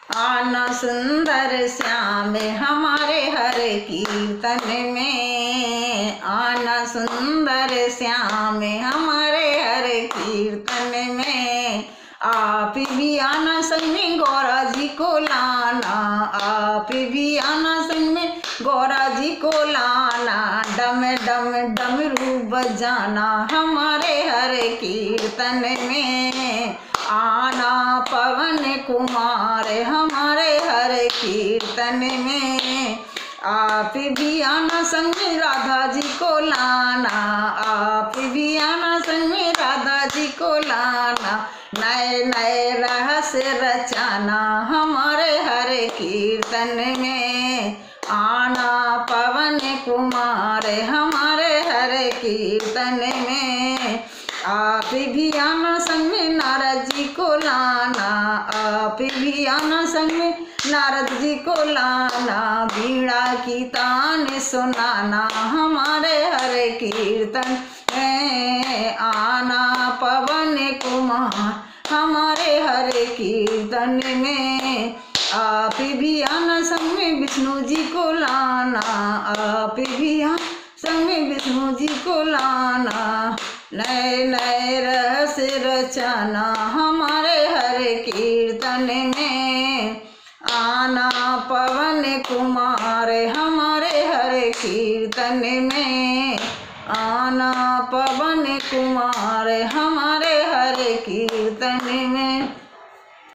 आना सुंदर श्याम हमारे हर कीर्तन में, आना सुंदर श्याम हमारे हर कीर्तन में। आप भी आना संग में गौरा जी को लाना, आप भी आना संग में गौरा जी को लाना। डम डम डमरू बजाना हमारे हर कीर्तन में, आना पवन कुमार हमारे हर कीर्तन में। आप भी आना संग में राधा जी को लाना, आप भी आना संग में राधा जी को लाना। नए नए रहस्य रचाना हमारे हर कीर्तन में, आना पवन कुमार हमारे हर कीर्तन में। आप भी आना संग में नारद जी को लाना, आप भी आना संग में नारद जी को लाना। बीड़ा की तान सुनाना हमारे हर कीर्तन में, आना पवन कुमार हमारे हर कीर्तन में। आप भी आना संग में विष्णु जी को लाना, आप भी आना संग में विष्णु जी को लाना। नए नए रहस्य रचाना हमारे हर कीर्तन में, आना पवन कुमार हमारे हर कीर्तन में, आना पवन कुमार हमारे